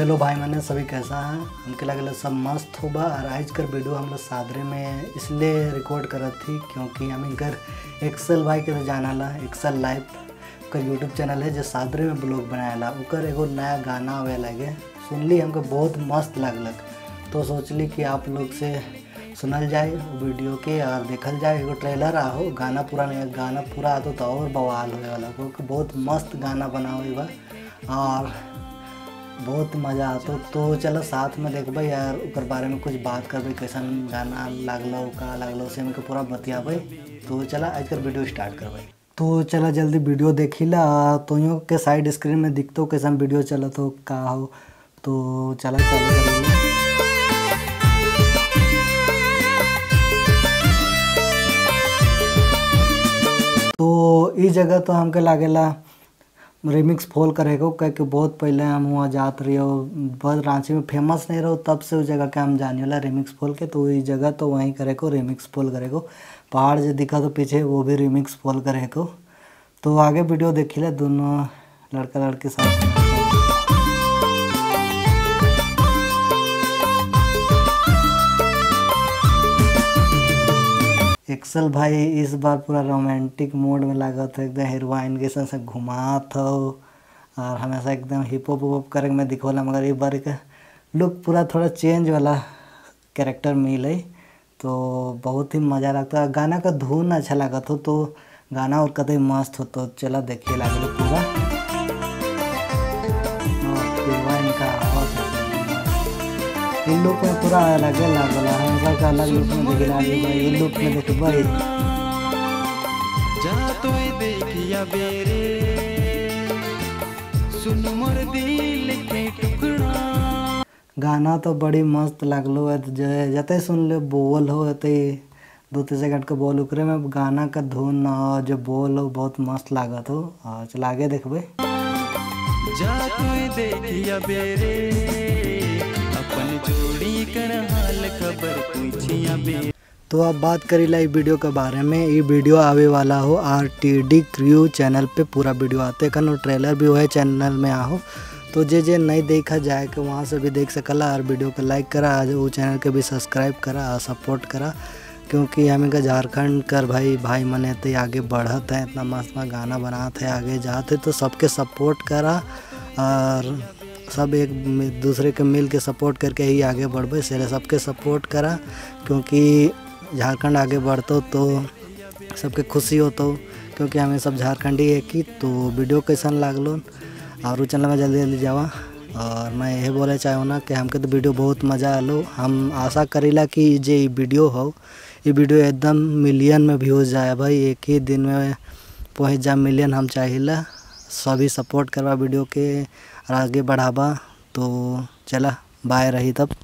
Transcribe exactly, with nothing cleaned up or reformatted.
Hello भाई मैंने सभी कैसा है हमके लगे सब मस्त होबा। और आज कर वीडियो हम लोग सादरे में इसलिए रिकॉर्ड करत थी क्योंकि हम इनकर एक्सेल भाई के जाना ला एक्सेल लाइव का यूट्यूब चैनल है जो सादरे में ब्लॉग बनाएला। उकर एगो नया गाना आवे लगे सुनली हमको बहुत मस्त लगलक तो सोचली कि आप लोग से सुनल जाए वीडियो के और देखल जाए। एगो ट्रेलर आहो गाना पूरा नहीं गाना पूरा आतो तो और बवाल होए वाला क्योंकि बहुत मस्त गाना बना हुआ बा और बहुत मज़ा आता। तो चलो साथ में देखबै यार उकर बारे में कुछ बात करबै कैसन गाना लागलो का लागलो से हमके पूरा बतियाबै। तो चला आज कर वीडियो स्टार्ट करबै। तो चला जल्दी वीडियो देखिला तो यूँ के साइड स्क्रीन में दिखतो कैसन वीडियो चलत हो का हो। तो चला चालू करेंगे। तो इस जगह तो हमके लागेला रिमिक्स फॉल करेगा कह के बहुत पहले हम वहाँ जात रही हो बहुत रांची में फेमस नहीं रहो तब से उस जगह के हम जाने वाला रिमिक्स फॉल के। तो इस जगह तो वहीं करे को रिमिक्स फॉल करे को पहाड़ जो दिखा तो पीछे वो भी रिमिक्स फॉल करे को। तो आगे वीडियो देखिए दोनों लड़का लड़के साथ। एक्सेल भाई इस बार पूरा रोमांटिक मोड में लगा था एकदम हीरोइन के संग से घुमा था और हमेशा एकदम हिप हॉप वॉप करे में दिखोला मगर एक बार का लुक पूरा थोड़ा चेंज वाला कैरेक्टर मिले तो बहुत ही मज़ा लगता है। गाना का धुन अच्छा लगा था तो गाना और कतई मस्त हो तो चला देखिए लगे पूरा हीरोइन का इन लुक में पूरा अलग लागला हमेशा का अलग लुक में दिख रहा है। इन लुक में देखबै जा तो देखिया बेरे सुन मोर दिल के टुकड़ा। गाना तो बड़ी मस्त लागलो है जते सुन ले बोल हो ते दो तीन सेकंड का बोल उकरे में गाना का धुन जो बोल हो बहुत मस्त लागत हो। चल आगे देखबै। जा तो देखिया बेरे अपन जोड़ी कर हाल खबर पूछिया बे। तो अब बात करी ला वीडियो के बारे में। ये वीडियो आवे वाला हो R T D crew channel पे पूरा वीडियो आते खन और ट्रेलर भी वह चैनल में आहो तो जे जे नहीं देखा जाए कि वहाँ से भी देख सकला। और वीडियो को लाइक करा आज वो चैनल के भी सब्सक्राइब करा और सपोर्ट करा क्योंकि हमें का झारखंड कर भाई भाई मने तो आगे बढ़त है इतना मस्त मस्त गाना बनाते है आगे जाते तो सबके सपोर्ट करा और सब एक दूसरे के मिल के सपोर्ट करके ही आगे बढ़बे से सबके सपोर्ट करा क्योंकि झारखंड आगे बढ़तो तो सबके खुशी होतो क्योंकि हमें सब झारखंडी है कि। तो वीडियो कैसन लागलो और वो चैनल में जल्दी जल्दी जावा। और मैं यही बोले चाहूँ ना कि हमके तो वीडियो बहुत मज़ा आलो। हम आशा करीला कि जे वीडियो हो ये वीडियो एकदम मिलियन में व्यूज जाए भाई एक ही दिन में पहुँच जा मिलियन हम चाहिला। सभी सपोर्ट करवा वीडियो के और आगे बढ़ावा। तो चला बाय रही तब।